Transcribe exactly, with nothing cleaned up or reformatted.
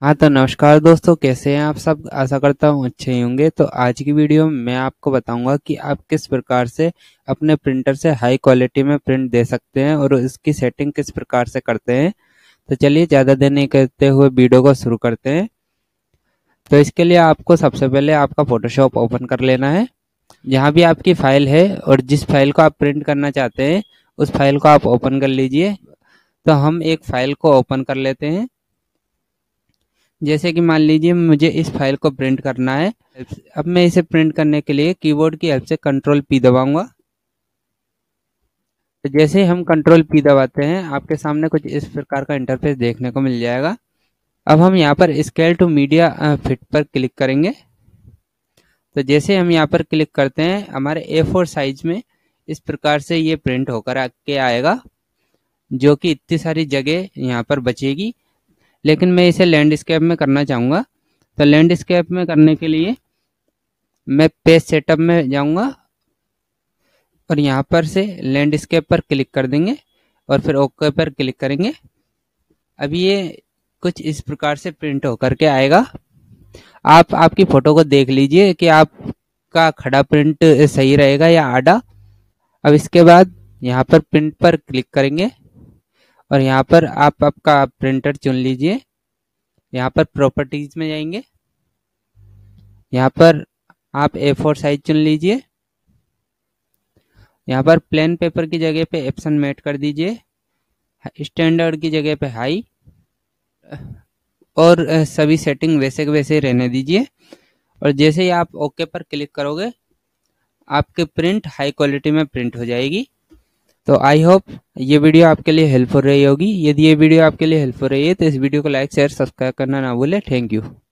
हाँ तो नमस्कार दोस्तों, कैसे हैं आप सब। आशा करता हूँ अच्छे ही होंगे। तो आज की वीडियो में मैं आपको बताऊंगा कि आप किस प्रकार से अपने प्रिंटर से हाई क्वालिटी में प्रिंट दे सकते हैं और इसकी सेटिंग किस प्रकार से करते हैं। तो चलिए ज़्यादा देर नहीं करते हुए वीडियो को शुरू करते हैं। तो इसके लिए आपको सबसे पहले आपका फोटोशॉप ओपन कर लेना है। जहाँ भी आपकी फाइल है और जिस फाइल को आप प्रिंट करना चाहते हैं उस फाइल को आप ओपन कर लीजिए। तो हम एक फाइल को ओपन कर लेते हैं। जैसे कि मान लीजिए मुझे इस फाइल को प्रिंट करना है। अब मैं इसे प्रिंट करने के लिए कीबोर्ड की हेल्प से कंट्रोल पी दबाऊंगा। तो जैसे हम कंट्रोल पी दबाते हैं आपके सामने कुछ इस प्रकार का इंटरफेस देखने को मिल जाएगा। अब हम यहाँ पर स्केल टू मीडिया फिट पर क्लिक करेंगे। तो जैसे हम यहाँ पर क्लिक करते हैं हमारे ए फोर साइज में इस प्रकार से ये प्रिंट होकर आके आएगा, जो कि इतनी सारी जगह यहाँ पर बचेगी। लेकिन मैं इसे लैंडस्केप में करना चाहूँगा। तो लैंडस्केप में करने के लिए मैं पेज सेटअप में जाऊँगा और यहाँ पर से लैंडस्केप पर क्लिक कर देंगे और फिर ओके पर क्लिक करेंगे। अब ये कुछ इस प्रकार से प्रिंट होकर के आएगा। आप आपकी फ़ोटो को देख लीजिए कि आपका खड़ा प्रिंट सही रहेगा या आड़ा। अब इसके बाद यहाँ पर प्रिंट पर क्लिक करेंगे और यहाँ पर आप आपका प्रिंटर चुन लीजिए। यहाँ पर प्रॉपर्टीज में जाएंगे, यहाँ पर आप ए फोर साइज चुन लीजिए। यहाँ पर प्लेन पेपर की जगह पे एप्सन मेट कर दीजिए, स्टैंडर्ड की जगह पे हाई, और सभी सेटिंग वैसे के वैसे रहने दीजिए। और जैसे ही आप ओके पर क्लिक करोगे आपके प्रिंट हाई क्वालिटी में प्रिंट हो जाएगी। तो आई होप ये वीडियो आपके लिए हेल्पफुल रही होगी। यदि ये वीडियो आपके लिए हेल्पफुल रही है तो इस वीडियो को लाइक शेयर सब्सक्राइब करना ना भूलें। Thank you.